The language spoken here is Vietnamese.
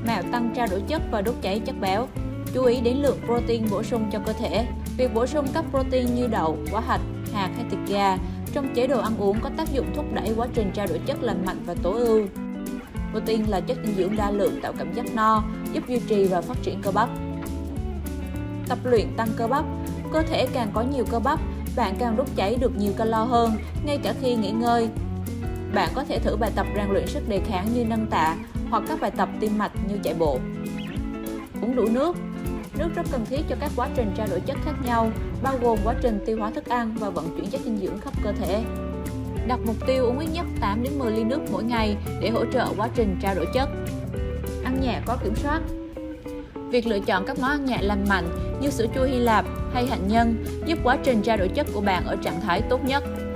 mẹo tăng trao đổi chất và đốt cháy chất béo. Chú ý đến lượng protein bổ sung cho cơ thể. Việc bổ sung các protein như đậu, quả hạch, hạt hay thịt gà trong chế độ ăn uống có tác dụng thúc đẩy quá trình trao đổi chất lành mạnh và tối ưu. Protein là chất dinh dưỡng đa lượng tạo cảm giác no, giúp duy trì và phát triển cơ bắp. Tập luyện tăng cơ bắp. Cơ thể càng có nhiều cơ bắp, bạn càng đốt cháy được nhiều calo hơn, ngay cả khi nghỉ ngơi. Bạn có thể thử bài tập rèn luyện sức đề kháng như nâng tạ hoặc các bài tập tim mạch như chạy bộ. Uống đủ nước. Nước rất cần thiết cho các quá trình trao đổi chất khác nhau, bao gồm quá trình tiêu hóa thức ăn và vận chuyển chất dinh dưỡng khắp cơ thể. Đặt mục tiêu uống ít nhất 8 đến 10 ly nước mỗi ngày để hỗ trợ quá trình trao đổi chất. Ăn nhẹ có kiểm soát. Việc lựa chọn các món ăn nhẹ lành mạnh như sữa chua Hy Lạp hay hạnh nhân giúp quá trình trao đổi chất của bạn ở trạng thái tốt nhất.